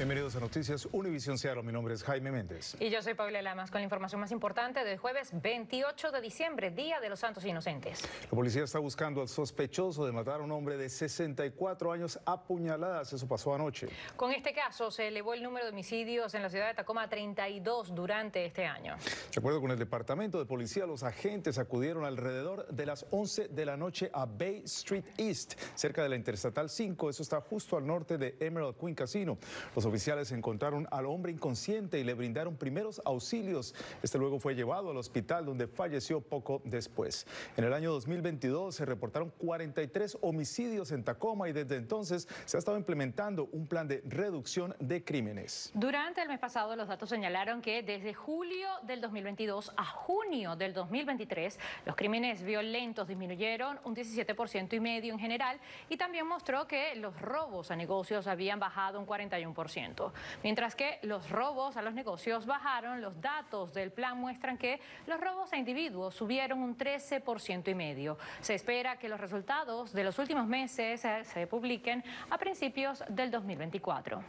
Bienvenidos a Noticias Univisión Seattle. Mi nombre es Jaime Méndez. Y yo soy Paula Lamas con la información más importante del jueves 28 de diciembre, Día de los Santos Inocentes. La policía está buscando al sospechoso de matar a un hombre de 64 años a puñaladas. Eso pasó anoche. Con este caso se elevó el número de homicidios en la ciudad de Tacoma a 32 durante este año. De acuerdo con el departamento de policía, los agentes acudieron alrededor de las 11 de la noche a Bay Street East, cerca de la Interestatal 5. Eso está justo al norte de Emerald Queen Casino. Los oficiales encontraron al hombre inconsciente y le brindaron primeros auxilios. Este luego fue llevado al hospital, donde falleció poco después. En el año 2022 se reportaron 43 homicidios en Tacoma y desde entonces se ha estado implementando un plan de reducción de crímenes. Durante el mes pasado, los datos señalaron que desde julio del 2022 a junio del 2023, los crímenes violentos disminuyeron un 17,5% en general, y también mostró que los robos a negocios habían bajado un 41%. Mientras que los robos a los negocios bajaron, los datos del plan muestran que los robos a individuos subieron un 13,5%. Se espera que los resultados de los últimos meses se publiquen a principios del 2024.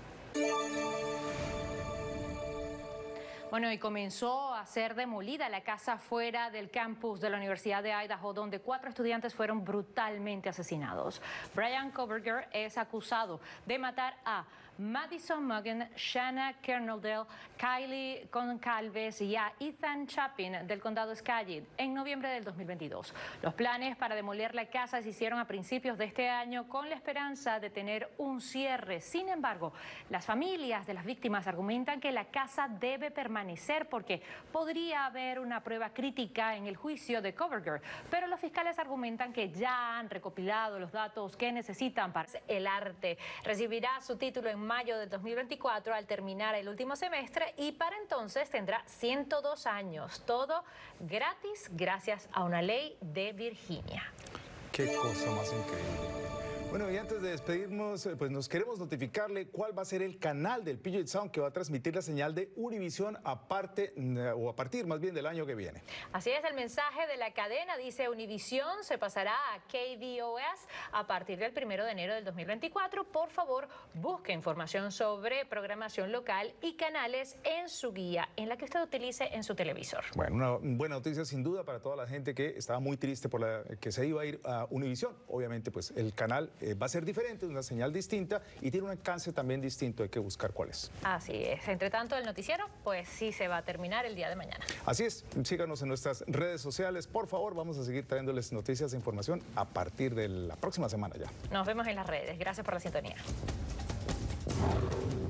Bueno, y comenzó a ser demolida la casa fuera del campus de la Universidad de Idaho, donde 4 estudiantes fueron brutalmente asesinados. Brian Koberger es acusado de matar a Madison Muggen, Shanna Kernaldale, Kylie Goncalves y a Ethan Chapin del condado Skagit en noviembre del 2022. Los planes para demoler la casa se hicieron a principios de este año con la esperanza de tener un cierre. Sin embargo, las familias de las víctimas argumentan que la casa debe permanecer porque podría haber una prueba crítica en el juicio de Koberger, pero los fiscales argumentan que ya han recopilado los datos que necesitan para el arte. Recibirá su título en mayo del 2024 al terminar el último semestre y para entonces tendrá 102 años. Todo gratis gracias a una ley de Virginia. Qué cosa más increíble. Bueno, y antes de despedirnos, pues nos queremos notificarle cuál va a ser el canal del Puget Sound que va a transmitir la señal de Univisión a partir más bien del año que viene. Así es, el mensaje de la cadena dice: Univisión se pasará a KVOS a partir del 1 de enero del 2024. Por favor, busque información sobre programación local y canales en su guía, en la que usted utilice en su televisor. Bueno, una buena noticia sin duda para toda la gente que estaba muy triste por que se iba a ir a Univisión. Obviamente, pues el canal va a ser diferente, una señal distinta y tiene un alcance también distinto. Hay que buscar cuál es. Así es. Entre tanto, el noticiero, pues sí se va a terminar el día de mañana. Así es. Síganos en nuestras redes sociales. Por favor, vamos a seguir trayéndoles noticias e información a partir de la próxima semana ya. Nos vemos en las redes. Gracias por la sintonía.